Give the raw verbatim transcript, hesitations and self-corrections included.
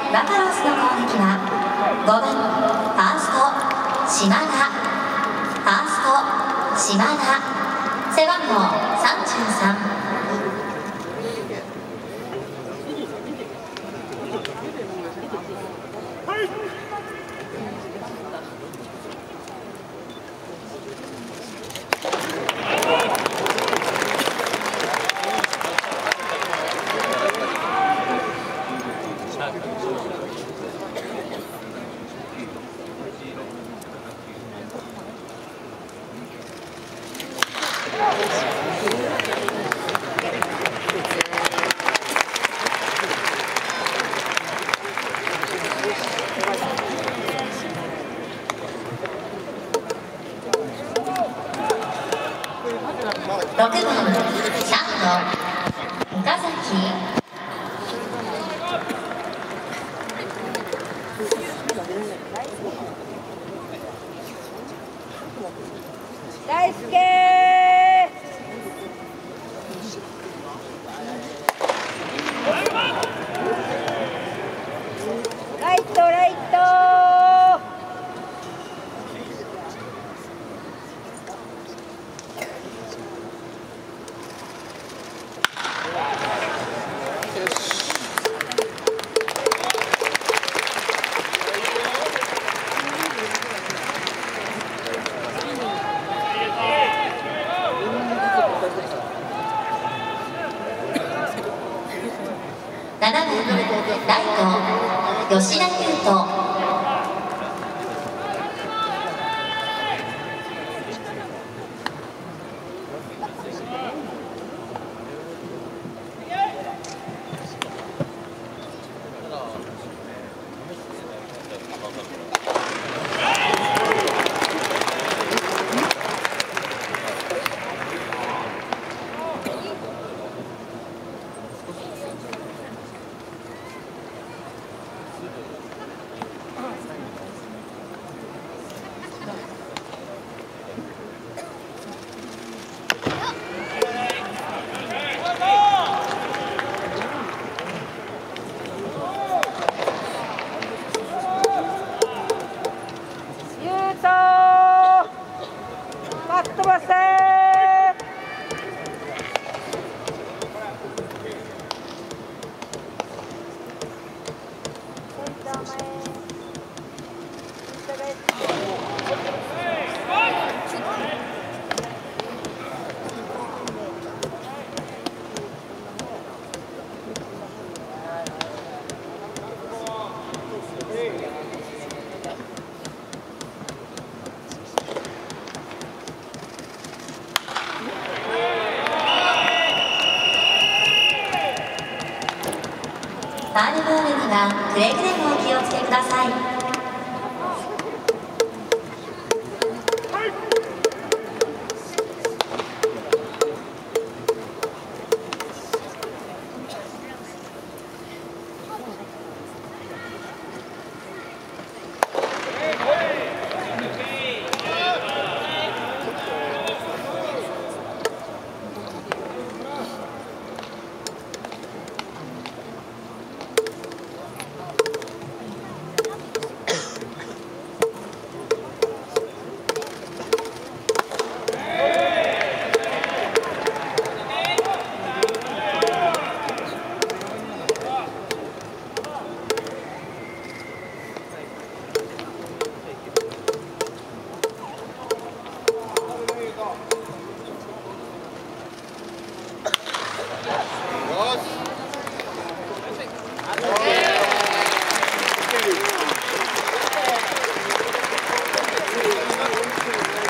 バファローズの攻撃はごばんファースト島田、ファースト島田、背番号さんじゅうさん。ろくばんサード岡崎、 大輔ライトライトななばんライト吉田優斗、 バットバスターファウルボールにはくれぐれもお気をつけください。